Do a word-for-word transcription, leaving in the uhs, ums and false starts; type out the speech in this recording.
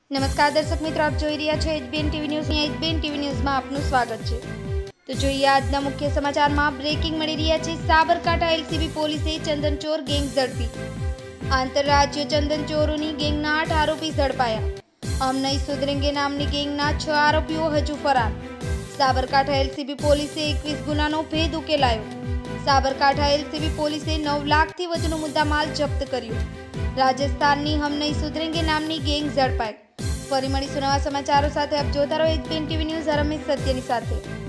નમસ્કાર દર્શક મિત્રો, આપ જોઈ રહ્યા છો HBN TV news. HBN TV ન્યૂઝમાં આપનું સ્વાગત છે। તો જોઈએ આજના મુખ્ય સમાચારમાં બ્રેકિંગ મળી રહ્યા છે। સાબરકાંઠા એલસીબી પોલીસે ચંદનચોર ગેંગ ઝડપી। આંતરરાજ્ય ચંદનચોરોની ગેંગના આઠ આરોપી ઝડપાયા। હમ નહીં સુધરેંગે નામની ગેંગના છ આરોપીઓ હજુ ફરાર। સાબરકાંઠા એલસીબી પોલીસે એકવીસ ગુનાનો ભેદ ઉકેલાયો। સાબરકાંઠા એલસીબી પોલીસે નવ લાખથી વધુનો મુદ્દામાલ જપ્ત કર્યો। રાજસ્થાનની હમ નહીં સુધરેંગે નામની ગેંગ ઝડપાઈ। ફરી મળીશું નવા સમાચારો સાથે। આપ જોતા રહો એચબીએન ટીવી ન્યૂઝ। રમેશ સત્યની સાથે।